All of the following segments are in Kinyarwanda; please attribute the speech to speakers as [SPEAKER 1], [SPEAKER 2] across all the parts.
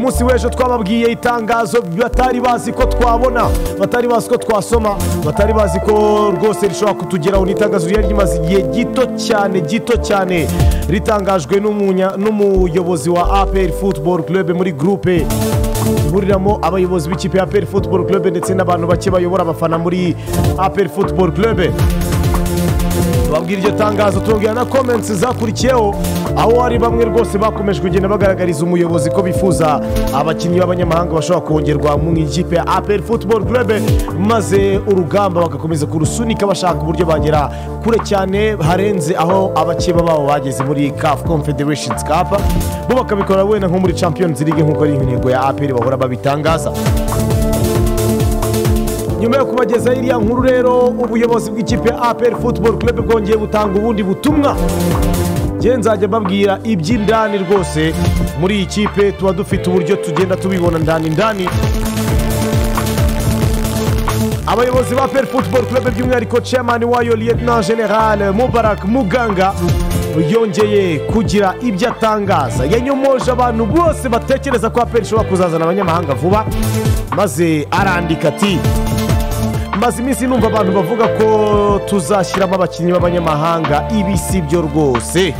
[SPEAKER 1] munsi w'ejo twababwiye itangazo batari bazi ko twabona, batari bazi ko twasoma, batari bazi ko rwose rishobora kutugeraho. Ni itangazo ryari rimaze igihe gito cyane ritangajwe n'umuyobozi wa APR Football Club muri groupe ihuriramo abayobozi b'ikipe ya APR Football Club ndetse n'abantu bake bayobora abafana muri APR Football Club. Babwira iryo tangazo tubabwira na comments zakurikiyeho, aho hari bamwe rwose bakomeje kugenda bagaragariza umuyobozi ko bifuza abakinnyi b'abanyamahanga bashobora kongerwa mu ikipe ya APR Football Club, maze urugamba bagakomeza kurusunika bashaka uburyo bagera kure cyane harenze aho abakeba babo bageze muri CAF Confederations Cup, bo bakabikora wenda nko muri Champions League nk'uko ari intego ya APR bahora babitangaza. Nyuma yo kubageza iriya nkuru rero, ubuyobozi bw'ikipe ya APR Football Club bwongeye butanga ubundi butumwa. Nge nzajya mbabwira iby'indani rwose muri iyi kipe, tuba dufite uburyo tugenda tubibona ndani. Abayobozi ba APR Football Club by'umwihariko chairman wayo Lieutenant General Mubarak Muganga yongeye kugira ibyo atangaza. Yanyomoje abantu bose batekereza ko APR ishobora kuzazana abanyamahanga vuba, maze arandika ati: maze iminsi numva abantu bavuga ko tuzashyiramo abakinnyi b'abanyamahanga, ibi si byo rwose.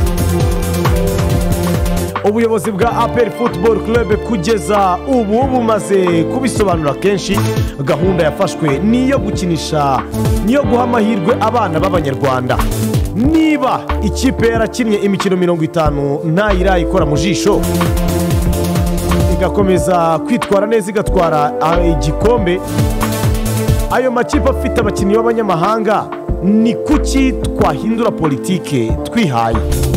[SPEAKER 1] Ubuyobozi bwa APR Football Club kugeza ubu bumaze kubisobanura kenshi. Gahunda yafashwe niyo guha amahirwe abana b'abanyarwanda. Niba ikipe yarakinnye imikino 50 ntayirayikora mu jisho, igakomeza kwitwara neza, igatwara igikombe, ayo makipe afite abakinnyi b'abanyamahanga, ni kuki twahindura politike twihaye?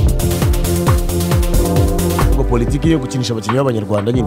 [SPEAKER 1] Ubwo politike yo gukinisha abakinnyi b'abanyarwanda nyine.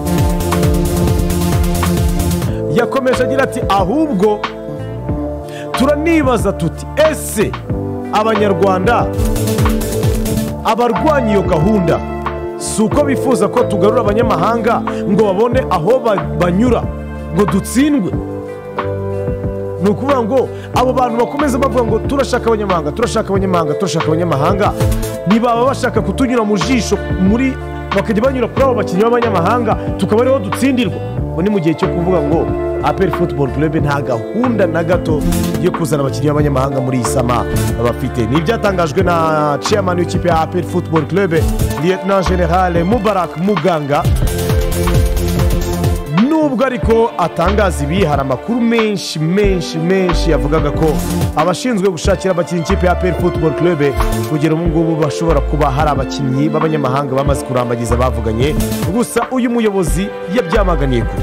[SPEAKER 1] Yakomeje agira ati ahubwo turanibaza tuti, ese abanyarwanda abarwanya iyo gahunda si uko bifuza ko tugarura abanyamahanga ngo babone aho banyura ngo dutsindwe? Ni ukuvuga ngo abo bantu bakomeza bavuga ngo turashaka abanyamahanga, ntibaba bashaka kutunyura mu jisho bakajya banyura kuri abo bakinnyi b'abanyamahanga tukaba ariho dutsindirwa? Ngo ni mu gihe cyo kuvuga ngo APR Football Club nta gahunda na gato yo kuzana abakinnyi b'abanyamahanga muri isama bafite. Ni ibyatangajwe na chairman w'ikipe ya APR Football Club Lieutenant General Mubarak Muganga. Nubwo ariko atangaza ibi, hari amakuru menshi yavugaga ko abashinzwe gushakira abakinnyi ikipe ya APR Football Club kugera ubu ngubu bashobora kuba hari abakinnyi b'abanyamahanga bamaze kurambagiza bavuganye, gusa uyu muyobozi yabyamaganiye kure.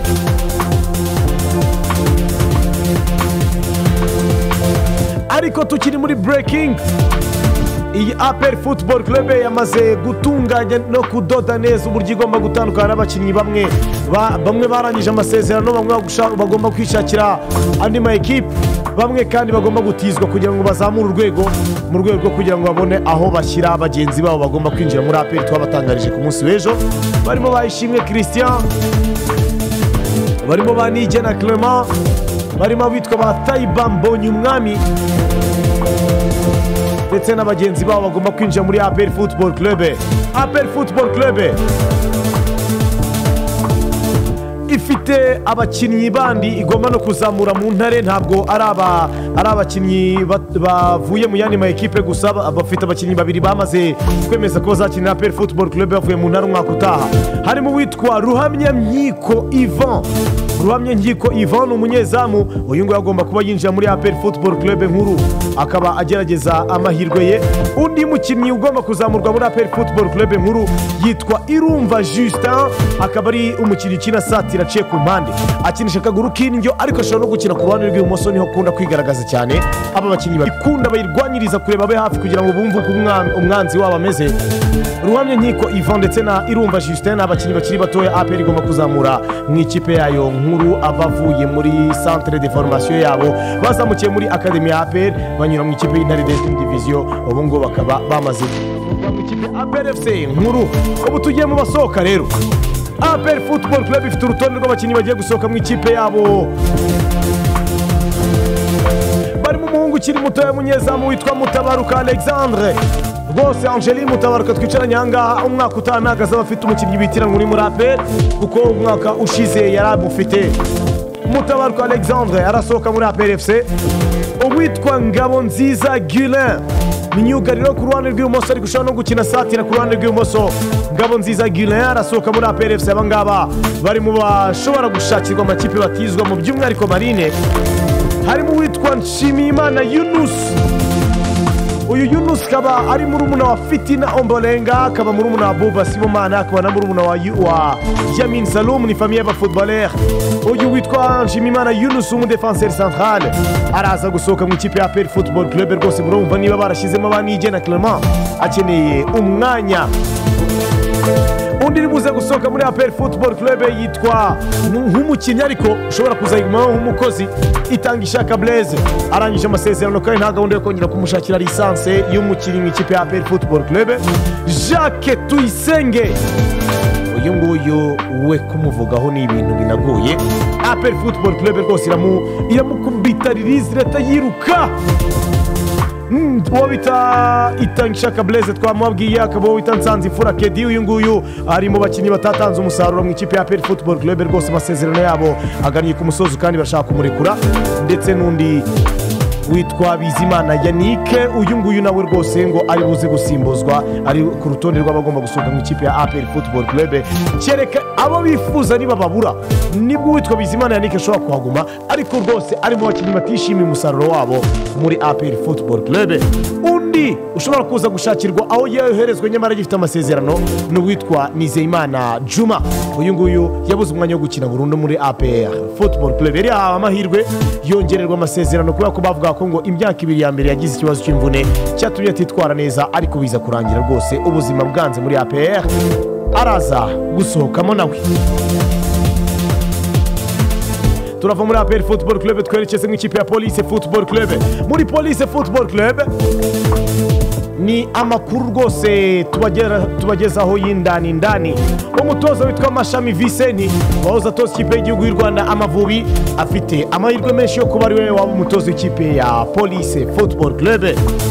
[SPEAKER 1] Ariko tukiri muri breaking, iyi APR Football Club yamaze gutunganya no kudoda neza uburyo igomba gutandukana n'abakinnyi bamwe barangije amasezerano, bamwe bagomba kwishakira andi ma equipe, bamwe kandi bagomba gutizwa kugira ngo bazamure urwego, mu rwego rwo kugira ngo babone aho bashyira bagenzi babo bagomba kwinjira muri APR. Twabatangarije ku munsi w'ejo, barimo Bayishimwe Christian, barimo Banigena Clement, barimo abitwa ba Taiba Mbonyumwami ndetse n'abagenzi babo bagomba kwinjira muri APR Football Club. APR Football Club ifite abakinnyi bandi igomba no kuzamura mu ntare, ntabwo ari abakinnyi bavuye mu yandi ma equipe gusa, bafite abakinnyi babiri bamaze kwemeza ko bazakinira APR Football Club bavuye mu ntare umwaka utaha. Harimo witwa Ruhamyankiko Ivan ni umunyezamu, uyu nguyu agomba kuba yinjira muri APR Football Club nkuru, akaba agerageza amahirwe ye. Undi mukinnyi ugomba kuzamurwa muri APR Football Club nkuru yitwa Irumva Justin, akaba ari umukinnyi ukina satira aciye ku mpande, akinisha akaguru k'indyo ariko ashobora no gukina ku ruhande rw'ibumoso, niho akunda kwigaragaza cyane. Aba bakinnyi bakunda bayirwanyiriza kureba abe hafi kugira ngo bumve uko umwanzi wabo ameze. Ruhamyankiko Ivan ndetse na Irumva Justin, abakinnyi bakiri batoya APR igomba kuzamura mu ikipe yayo nkuru, abavuye muri centre de formation yabo bazamukiye muri academy ya APR banyura mu ikipe y'Intare Division, ubu ngo bakaba bamaze mu ikipe APR FC nkuru. Ubu tugiye mu basohoka rero, APR Football Club ifite urutonde rw'abakinnyi bagiye gusohoka mu ikipe yabo. Barimo umuhungu ukiri muto y'umunyezamu witwa Mutabaruka Alexandre, rwose Angeline Mutabaruka twicaranye ahangaha umwaka utaha ntabwo azaba afite umukinnyi bitiranwa uri muri APR kuko umwaka ushize yari amufite. Mutabaruka Alexandre arasohoka muri APR FC. Uwitwa Ngabonziza Guilin ni myugariro ku ruhande rw'ibumoso ariko ushobora no gukina satira ku ruhande rw'ibumoso. Ngabonziza Guilin arasohoka muri APR FC. Abangaba bari mu bashobora gushakirwa amakipe batizwa mu by'umwihariko Marine. Harimo uwitwa Nshimiyimana Yunus. Uyu Yunus kaba ari murumuna wa Fitina Ombolenga, akaba murumuna wa Buba Sibomana, akaba na murumuna wa Yamin Saloum, ni famille y'abafootballeur. Uyu witwa Nshimiyimana Yunus umudefenseur central araza gusohoka mu ikipe ya APR Football Club. Rwose murumva niba barashizemo abanije na Clement akeneye umwanya. Undi uri buze gusohoka muri APR Football Club yitwa nk'umukinnyi ariko ushobora kuzayigumaho nk'umukozi, Itangishaka Blaise arangije amasezerano kandi nta gahunda yo kongera kumushakira lisanse y'umukinnyi mu ikipe ya APR Football Club. Jacques Tuyisenge uyu nguyu we kumuvugaho ni ibintu binagoye. APR Football Club rwose iramukubita ririzi leta yiruka. Uwo bita Itangishaka Blaise twamubwiye, akaba uwo bita Nsanzimfura Kedi. Uyu nguyu ari mu bakinnyi batatanze umusaruro mu ikipe ya APR Football Club. Rwose amasezerano yabo aganiye ku musozi kandi bashaka kumurekura. Ndetse n'undi witwa Bizimana Yannick, uyu nguyu nawe rwose ngo ari buze gusimbuzwa, ari ku rutonde rw'abagomba gusohoka mu ikipe ya APR Football Club. Kereka abo bifuza niba babura nibwo witwa Bizimana Yannick ashobora kuhaguma, ariko rwose ari mu bakinnyi batishimiye umusaruro wabo muri APR Football Club. Undi ushobora kuza gushakirwa aho yoherezwa nyamara gifite amasezerano ni uwitwa Nizeyimana Juma. Uyu nguyu yabuze umwanya wo gukina burundu muri APR Football Club. Yari yahawe amahirwe yongererwa amasezerano kubera ko bavuga ko ngo imyaka ibiri ya mbere yagize ikibazo cy'imvune cyatumye atitwara neza, ariko biza kurangira rwose ubuzima bwanze muri APR araza gusohokamo nawe. Turava muri APR Football Club twerekeze mu ikipe ya Police Football Club. Muri Police Football Club ni amakuru rwose tubagezaho y'indani. Umutoza witwa Mashami Viceni wahoze atoza ikipe y'igihugu y'u Rwanda Amavubi afite amahirwe menshi yo kuba ari we waba umutoza w'ikipe ya Police Football Club.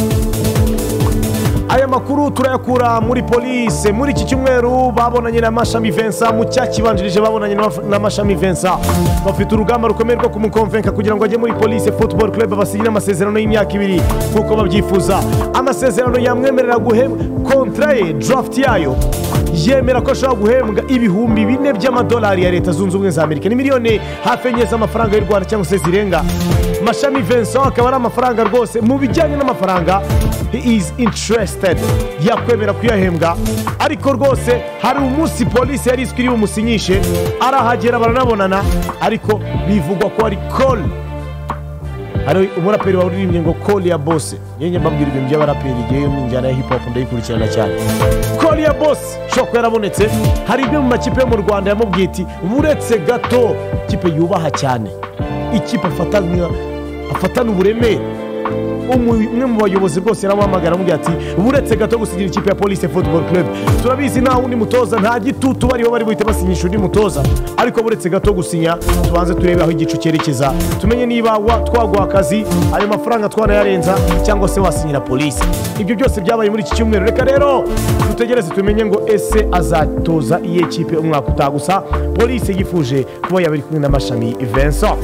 [SPEAKER 1] Aya makuru turayakura muri Police. Muri iki cyumweru babonanye na Mashami Vincent, mu cyakibanjirije babonanye na Mashami Vincent. Bafite urugamba rukomeye rwo kumukonvenka kugira ngo ajye muri Police Football Club basinyire amasezerano y'imyaka ibiri nk'uko babyifuza. Amasezerano yamwemerera guhembwa kontra ye draft yayo yemera ko ashobora guhembwa ibihumbi 4 by'amadolari ya Leta Zunze Ubumwe za Amerika, ni miliyoni hafi enye z'amafaranga y'u Rwanda cyangwa se zirenga. Mashami Vincent akaba ari amafaranga rwose mu bijyanye n'amafaranga he is interested, yakwemera kuyahembwa, ariko rwose hari umunsi Police yari izwi iri bumusinyishe arahagera baranabonana, ariko bivugwa ko ari call. Hari umuraperi waririmbye ngo call ya boss. Yenye mbabwira ibintu by'abaraperi igihe mu njyana ya hip hop ndayikurikirana cyane. Call ya boss shoko yarabonetse. Hari ibyo mu makipe yo mu Rwanda yamubwiye ati buretse gato, ikipe yubaha cyane, ikipe afatana uburemere. Umwe mu bayobozi rwose yaramuhamagara amubwira ati buretse gato gusinyira ikipe ya Police Football Club. Turabizi nta wundi mutoza, nta gitutu bariho bari buhite basinyisha undi mutoza, ariko buretse gato gusinya tubanze turebe aho igicu cyerekeza, tumenye niba twaguha akazi ayo mafaranga twanayarenza cyangwa se wasinyira Police. Ibyo byose byabaye muri iki cyumweru. Reka rero dutegereze tumenye ngo ese azatoza iye kipe umwaka utaha. Gusa Police yifuje kuba yabiri kumwe na Mashami Vincent.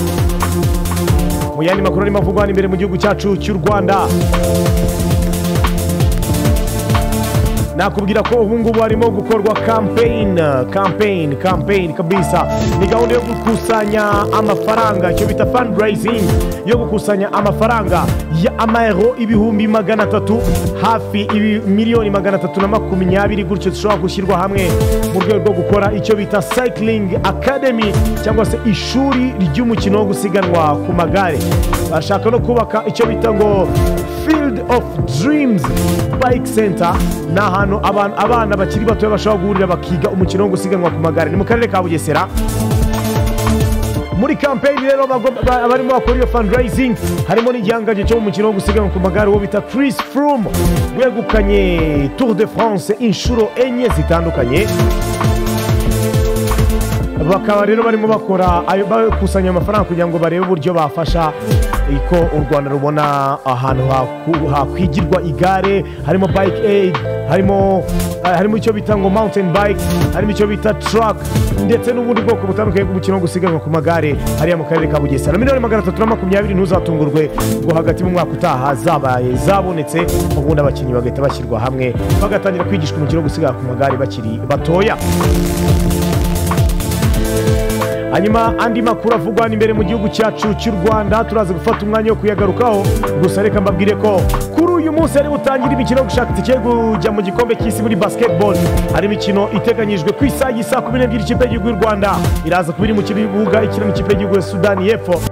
[SPEAKER 1] Mu yandi makuru arimo avugwa imbere mu gihugu cyacu cy'u Rwanda, nakubwira ko ubu ngubu harimo gukorwa campaign kabisa. Ni gahunda yo gukusanya amafaranga, icyo bita fundraising, yo gukusanya amafaranga ya amayero ibihumbi 300, hafi miliyoni 320 gutyo zishobora gushyirwa hamwe mu rwego rwo gukora icyo bita cycling academy cyangwa se ishuri ry'umukino wo gusiganwa ku magare. Bashaka no kubaka icyo bita ngo Field of Dreams Bike Center, ni ahantu abana bakiri bato bashobora guhurira bakiga umukino wo gusiganwa ku magare. Ni mu karere ka Bugesera. Muri campaign rero barimo bakora iyo fundraising harimo n'igihangaje cyo mu mukino wo gusiganwa ku magare wo bita Chris Froome wegukanye Tour de France inshuro 4 zitandukanye. Bakaba rero barimo bakora bakusanya amafaranga kugira ngo barebe uburyo bafasha ko u Rwanda rubona ahantu hakwigirwa igare, harimo bike aid, harimo icyo bita ngo mountain bike, harimo icyo bita truck ndetse n'ubundi bwoko butandukanye bw'umukino wo gusiganwa ku magare hariya mu karere ka Bugesera. miliyoni 320 ntuzatungurwe ngo hagati mu mwaka utaha zabaye zabonetse, ubundi abakinnyi bagahita bashyirwa hamwe bagatangira kwigishwa umukino wo gusiganwa ku magare bakiri batoya. Hanyuma andi makuru avugwa imbere mu gihugu cyacu cy'u Rwanda turaza gufata umwanya wo kuyagarukaho, gusa reka mbabwire ko kuri uyu munsi ari butangira imikino yo gushaka itike kujya mu gikombe cy'isi muri basketball. Hari imikino iteganyijwe ku isaha y'isa 12 ikipe y'igihugu y'u Rwanda iraza kubiri mu kibuga ikina n'ikipe y'igihugu ya Sudani y'Epfo